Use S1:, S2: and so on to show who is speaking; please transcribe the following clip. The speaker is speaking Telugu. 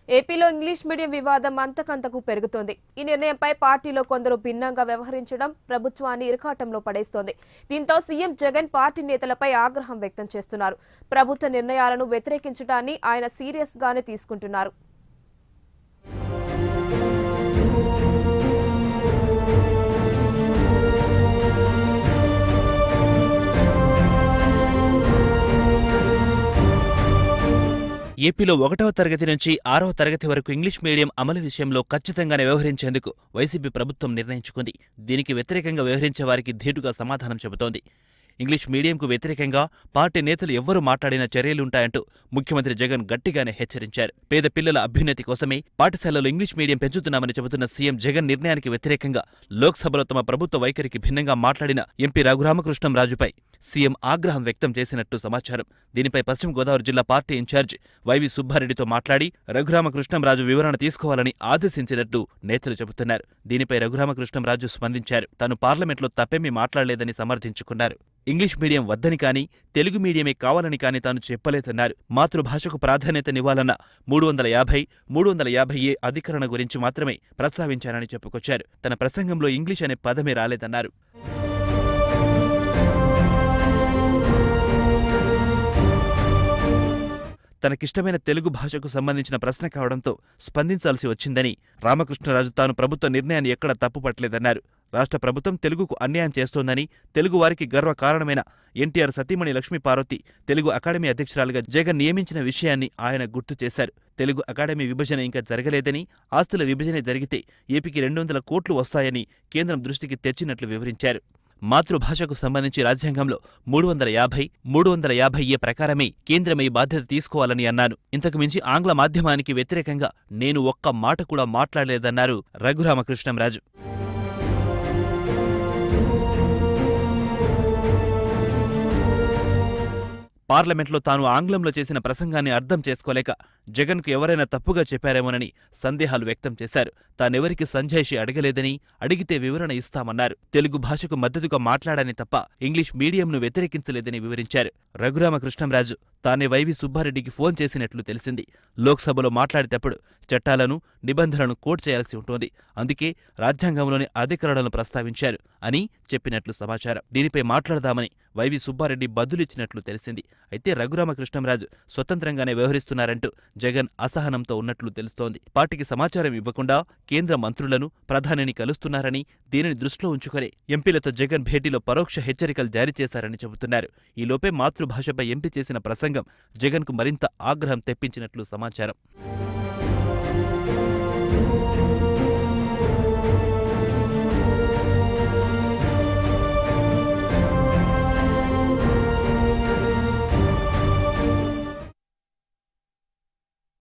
S1: ఏపీలో ఇంగ్లీష్ మీడియం వివాదం అంతకంతకు పెరుగుతోంది. ఈ నిర్ణయంపై పార్టీలో కొందరు భిన్నంగా వ్యవహరించడం ప్రభుత్వాన్ని ఇరకాటంలో పడేస్తోంది. దీంతో సీఎం జగన్ పార్టీ నేతలపై ఆగ్రహం వ్యక్తం చేస్తున్నారు. ప్రభుత్వ నిర్ణయాలను వ్యతిరేకించడాన్ని ఆయన సీరియస్ గానే తీసుకుంటున్నారు.
S2: ఏపీలో 1వ తరగతి నుంచి 6వ తరగతి వరకు ఇంగ్లీష్ మీడియం అమలు విషయంలో ఖచ్చితంగానే వ్యవహరించేందుకు వైసీపీ ప్రభుత్వం నిర్ణయించుకుంది. దీనికి వ్యతిరేకంగా వ్యవహరించే వారికి ధీటుగా సమాధానం చెబుతోంది. ఇంగ్లీష్ మీడియంకు వ్యతిరేకంగా పార్టీ నేతలు ఎవ్వరూ మాట్లాడిన చర్యలుంటాయంటూ ముఖ్యమంత్రి జగన్ గట్టిగానే హెచ్చరించారు. పేద పిల్లల అభ్యున్నతి కోసమే పాఠశాలలో ఇంగ్లీష్ మీడియం పెంచుతున్నామని చెబుతున్న సీఎం జగన్ నిర్ణయానికి వ్యతిరేకంగా లోక్సభలో తమ ప్రభుత్వ వైఖరికి భిన్నంగా మాట్లాడిన ఎంపీ రఘురామకృష్ణంరాజుపై సీఎం ఆగ్రహం వ్యక్తం చేసినట్టు సమాచారం. దీనిపై పశ్చిమ గోదావరి జిల్లా పార్టీ ఇన్ఛార్జ్ వైవి సుబ్బారెడ్డితో మాట్లాడి రఘురామకృష్ణంరాజు వివరణ తీసుకోవాలని ఆదేశించినట్టు నేతలు చెబుతున్నారు. దీనిపై రఘురామకృష్ణంరాజు స్పందించారు. తాను పార్లమెంట్లో తప్పేమీ మాట్లాడలేదని సమర్థించుకున్నారు. ఇంగ్లీష్ మీడియం వద్దని కానీ తెలుగు మీడియమే కావాలని కానీ తాను చెప్పలేదన్నారు. మాతృభాషకు ప్రాధాన్యతనివ్వాలన్న 350, 350A అధికరణ గురించి మాత్రమే ప్రస్తావించారని చెప్పుకొచ్చారు. తన ప్రసంగంలో ఇంగ్లీష్ అనే పదమే రాలేదన్నారు. తనకిష్టమైన తెలుగు భాషకు సంబంధించిన ప్రశ్న కావడంతో స్పందించాల్సి వచ్చిందని రామకృష్ణరాజు తాను ప్రభుత్వ నిర్ణయాన్ని ఎక్కడా తప్పుపట్టలేదన్నారు. రాష్ట్ర ప్రభుత్వం తెలుగుకు అన్యాయం చేస్తోందని, తెలుగువారికి గర్వకారణమైన ఎన్టీఆర్ సతీమణి లక్ష్మీపార్వతి తెలుగు అకాడమీ అధ్యక్షురాలుగా జగన్ నియమించిన విషయాన్ని ఆయన గుర్తు చేశారు. తెలుగు అకాడమీ విభజన ఇంకా జరగలేదని, ఆస్తుల విభజన జరిగితే ఏపీకి 200 కోట్లు వస్తాయని కేంద్రం దృష్టికి తెచ్చినట్లు వివరించారు. మాతృభాషకు సంబంధించి రాజ్యాంగంలో 350, 350A ప్రకారమే కేంద్రమే బాధ్యత తీసుకోవాలని అన్నాను. ఇంతకు మించి ఆంగ్ల మాధ్యమానికి వ్యతిరేకంగా నేను ఒక్క మాట కూడా మాట్లాడలేదన్నారు రఘురామకృష్ణంరాజు. పార్లమెంట్లో తాను ఆంగ్లంలో చేసిన ప్రసంగాన్ని అర్థం చేసుకోలేక జగన్కు ఎవరైనా తప్పుగా చెప్పారేమోనని సందేహాలు వ్యక్తం చేశారు. తానెవరికి సంజాయిషి అడగలేదని, అడిగితే వివరణ ఇస్తామన్నారు. తెలుగు భాషకు మద్దతుగా మాట్లాడాని తప్ప ఇంగ్లీష్ మీడియంను వ్యతిరేకించలేదని వివరించారు. రఘురామకృష్ణంరాజు తానే వైవి సుబ్బారెడ్డికి ఫోన్ చేసినట్లు తెలిసింది. లోక్సభలో మాట్లాడేటప్పుడు చట్టాలను, నిబంధనలను కోట్ చేయాల్సి ఉంటుంది. అందుకే రాజ్యాంగంలోని అధికరణలను ప్రస్తావించారు అని చెప్పినట్లు సమాచారం. దీనిపై మాట్లాడదామని వైవి సుబ్బారెడ్డి బదులిచ్చినట్లు తెలిసింది. అయితే రఘురామకృష్ణంరాజు స్వతంత్రంగానే వ్యవహరిస్తున్నారంటూ జగన్ అసహనంతో ఉన్నట్లు తెలుస్తోంది. పార్టీకి సమాచారం ఇవ్వకుండా కేంద్ర మంత్రులను, ప్రధానిని కలుస్తున్నారని, దీనిని దృష్టిలో ఉంచుకుని ఎంపీలతో జగన్ భేటీలో పరోక్ష హెచ్చరికలు జారీ చేశారని చెబుతున్నారు. ఈలోపే మాతృభాషపై ఎంపీ చేసిన ప్రసంగం జగన్కు మరింత ఆగ్రహం తెప్పించినట్లు సమాచారం.